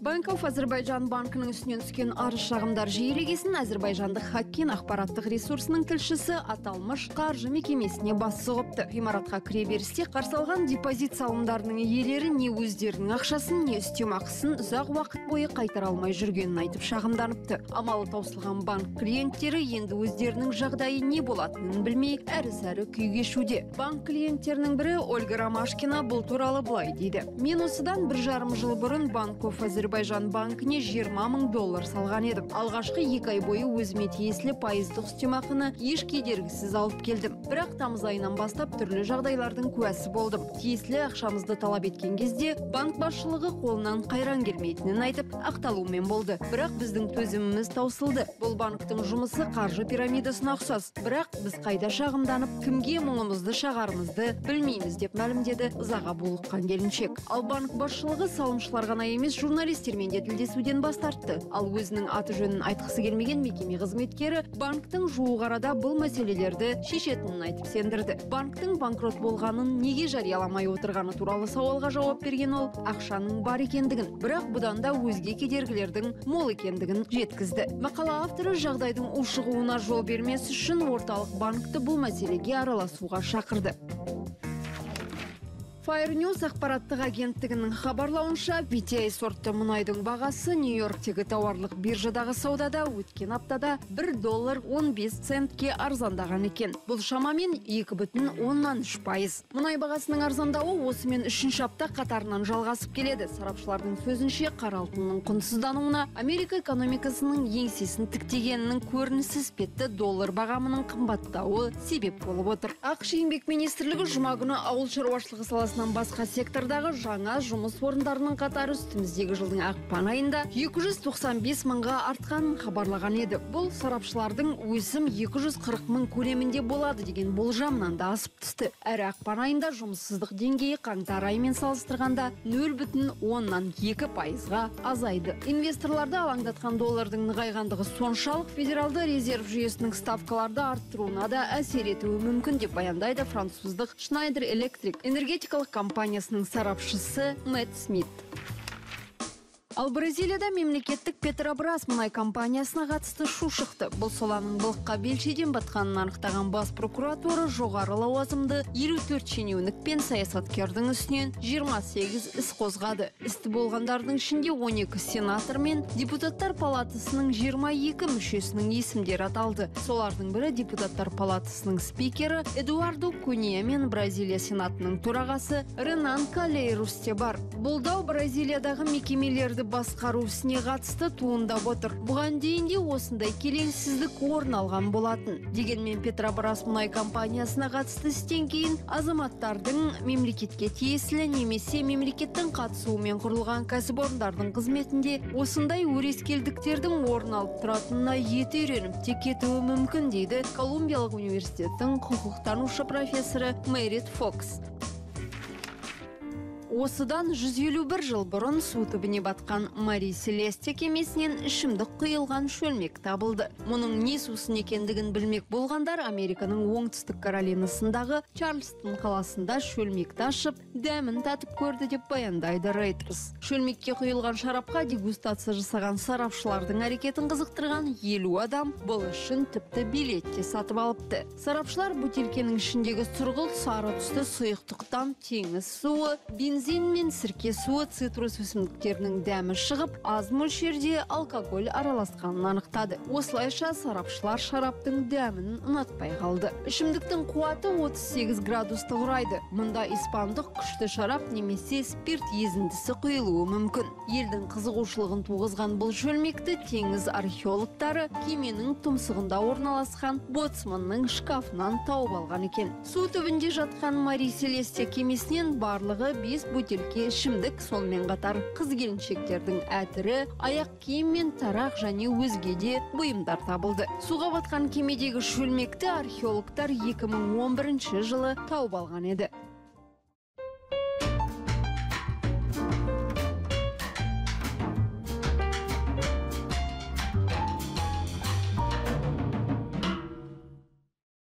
Bank of Azerbaijan банкінің үстінен түскен арыз шағымдар жиілегесін Әзірбайжандық Хакин ақпараттық ресурсының тілшісі аталмыш қаржы мекемесіне бас сұғыпты. Ғимаратқа кіре берісте қарсы алған депозит салымдарының иелері не өздерінің ақшасын, не үстемақысын ұзақ уақыт бойы қайтара алмай жүргенін айтып шағымданыпты. Амалы таусылған банк клиенттері енді өздерінің жағдайы не болатынын білмей, әрі-сәрі күй кешуде. Банк клиенттерінің бірі Ольга Ромашкина бұл туралы былай дейді: "Мен осыдан 1,5 жыл бұрын Bank of Azerbaijan банкіне $20,000 салған едім. Алғашқы 2 ай бойы өзіме тиесілі пайыздық үстемақыны еш кедергісіз алып келдім. Бірақ тамыз айынан бастап түрлі жағдайлардың куәсі болдым. Тиесілі ақшамызды талап еткен кезде банк басшылығы қолынан қайран келмейтінін айтып, ақталумен болды. Бірақ біздің төзіміміз таусылды. Бұл банктың жұмысы қаржы пирамидасына ұқсас. Бірақ біз қайда шағымданып, кімге мұңымызды шағарымызды білмейміз", деп мәлімдеді ызаға булыққан келіншек. Ал банк басшылығы салымшылар ғана емес, журналистермен де тілдесуден бас тартты. Ал өзінің аты жөнін айтқысы келмеген мекеме қызметкері банктың жуық арада бұл мәселелерді шешетінін айтып сендірді. Банктың банкрот болғанын неге жарияламай отырғаны туралы сауалға жауап берген ол, ақшаның бар екендігін, бірақ бұдан да өзге кедергілердің мол екендігін жеткізді. Мақала авторы жағдайдың ушығуына жол бермес үшін орталық банкті бұл мәселеге араласуға шақырды. Fire News ақпараттық агенттігінің хабарлауынша, VTI сортты мұнайдың бағасы Нью-Йорктегі тауарлық биржадағы саудада өткен аптада $1.15 арзандаған екен. Бұл шамамен 2,3%. Мұнай бағасының арзандауы осымен 3-ші апта қатарынан жалғасып келеді. Сарапшылардың сөзінше, қара алтынның құнсыздануына Америка экономикасының еңсесін тіктегенінің көрінісі іспетті доллар бағамының қымбаттауы себеп болып отыр. ақш еңбек министрлігі жұма күні ауыл шаруашылығы саласынан басқа сектордағы жаңа жұмыс орындарының қатары үстіміздегі жылдың ақпан айында 295 мыңға артқанын хабарлаған еді. Бұл сарапшылардың өсім 240 мың көлемінде болады деген болжамынан да асып түсті. Әрі ақпан айында жұмыссыздық деңгейі қаңтар айымен салыстырғанда 0,2%-ға азайды. Инвесторларды алаңдатқан доллардың нығайғандығы соншалық федералды резерв жүйесінің ставкаларды арттыруына да әсер етуі мүмкін деп баяндайды француздық Schneider Electric энергетикалық компаниясының сарапшысы Мэтт Смит. Ал Бразилияда мемлекеттік Петробрас мұнай компаниясына қатысты шу шықты. Бұл саланың былыққа белшеден батқанын анықтаған бас прокуратура жоғары лауазымды 54 шенеунік пен саясаткердің үстінен 28 іс қозғады. Істі болғандардың ішінде 12 сенатор мен депутаттар палатасының 22 мүшесінің есімдері аталды. Солардың бірі депутаттар палатасының спикері Эдуардо Кунья мен Бразилия сенатының төрағасы Ренан Калейрус те бар. Бұлдау Бразилиядағы мекемелерді басқару ісіне қатысты туындап отыр. Бұған дейін де осындай келеңсіздік орын алған болатын. Дегенмен Петробрас мұнай компаниясына қатысты істен кейін азаматтардың мемлекетке тиесілі немесе мемлекеттің қатысуымен құрылған кәсіпорындардың қызметінде осындай өрескелдіктердің орын алып тұратынына еті үйреніп те кетуі мүмкін, дейді Колумбиялық университеттің құқықтанушы профессоры Мэрит Фокс. Осыдан 151 жыл бұрын су түбіне батқан Мари Селесте кемесінен ішімдік құйылған шөлмек табылды. Мұның не сусын екендігін білмек болғандар Американың оңтүстік Каролинасындағы Чарльстон қаласында шөлмекті ашып, дәмін татып көрді деп баяндайды Reuters. Шөлмекке құйылған шарапқа дегустация жасаған сарапшылардың әрекетін қызықтырған 50 адам бұл үшін тіпті билетте сатып алыпты. Сарапшылар бутилкенің ішіндегі сұрғылт сары түсті сұйықтықтан теңіз суы, бензин мен сірке суы, цитрус өсімдіктерінің дәмі шығып, аз мөлшерде алкоголь араласқанын анықтады. Осылайша сарапшылар шараптың дәмін ұнатпай қалды. Ішімдіктің қуаты 38 градусты құрайды. Мұнда испандық күшті шарап немесе спирт езіндісі құйылуы мүмкін. Елдің қызығушылығын туғызған бұл шөлмекті теңіз археологтары кеменің тұмсығында орналасқан боцманның шкафынан тауып алған екен. Су түбінде жатқан Мари Селесте кемесінен барлығы 5 бөтелке ішімдік, сонымен қатар қыз-келіншектердің әтірі, аяқ киім мен тарақ және өзге де бұйымдар табылды. Суға батқан кемедегі шөлмекті археологтар 2011 жылы тауып алған еді.